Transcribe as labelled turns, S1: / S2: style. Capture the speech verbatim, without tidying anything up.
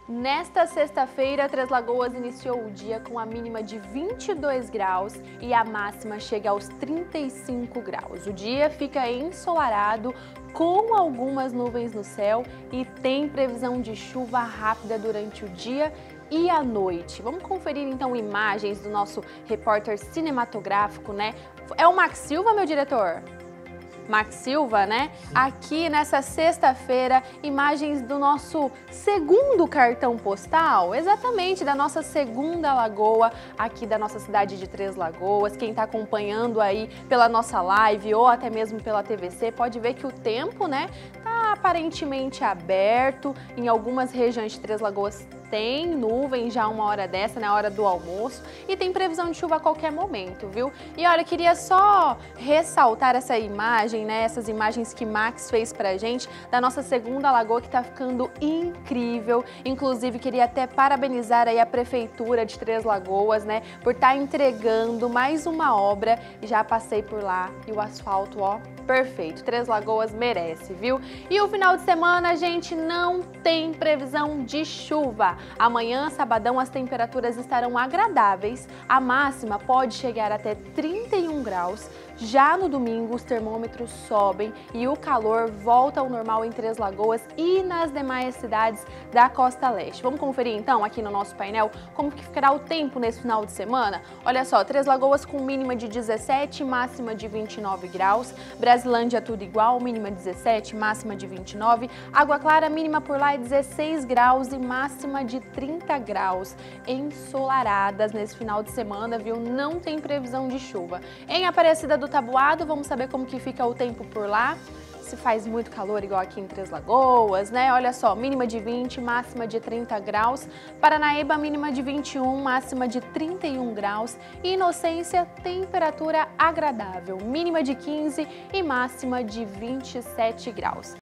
S1: Nesta sexta-feira, Três Lagoas iniciou o dia com a mínima de vinte e dois graus e a máxima chega aos trinta e cinco graus. O dia fica ensolarado, com algumas nuvens no céu e tem previsão de chuva rápida durante o dia e a noite. Vamos conferir então imagens do nosso repórter cinematográfico, né? É o Max Silva, meu diretor? Max Silva, né? Aqui nessa sexta-feira, imagens do nosso segundo cartão postal, exatamente da nossa segunda lagoa, aqui da nossa cidade de Três Lagoas. Quem está acompanhando aí pela nossa live ou até mesmo pela T V C, pode ver que o tempo, né, tá aparentemente aberto. Em algumas regiões de Três Lagoas tem nuvem já uma hora dessa, na hora do almoço, e tem previsão de chuva a qualquer momento, viu? E olha, queria só ressaltar essa imagem, né, essas imagens que Max fez pra gente, da nossa segunda lagoa, que tá ficando incrível. Inclusive, queria até parabenizar aí a Prefeitura de Três Lagoas, né, por estar entregando mais uma obra. Já passei por lá e o asfalto, ó, perfeito. Três Lagoas merece, viu? E o final de semana, gente, não tem previsão de chuva. Amanhã, sabadão, as temperaturas estarão agradáveis. A máxima pode chegar até trinta e um graus. Já no domingo, os termômetros sobem e o calor volta ao normal em Três Lagoas e nas demais cidades da Costa Leste. Vamos conferir então aqui no nosso painel como que ficará o tempo nesse final de semana? Olha só, Três Lagoas com mínima de dezessete, máxima de vinte e nove graus. Brasilândia tudo igual, mínima dezessete, máxima de vinte e nove. Água Clara, mínima por lá é dezesseis graus e máxima de trinta graus. Ensolaradas nesse final de semana, viu? Não tem previsão de chuva. Em Aparecida do Taboado, vamos saber como que fica o tempo por lá. Se faz muito calor igual aqui em Três Lagoas, né? Olha só, mínima de vinte, máxima de trinta graus. Paranaíba, mínima de vinte e um, máxima de trinta e um graus. E Inocência, temperatura agradável, mínima de quinze e máxima de vinte e sete graus.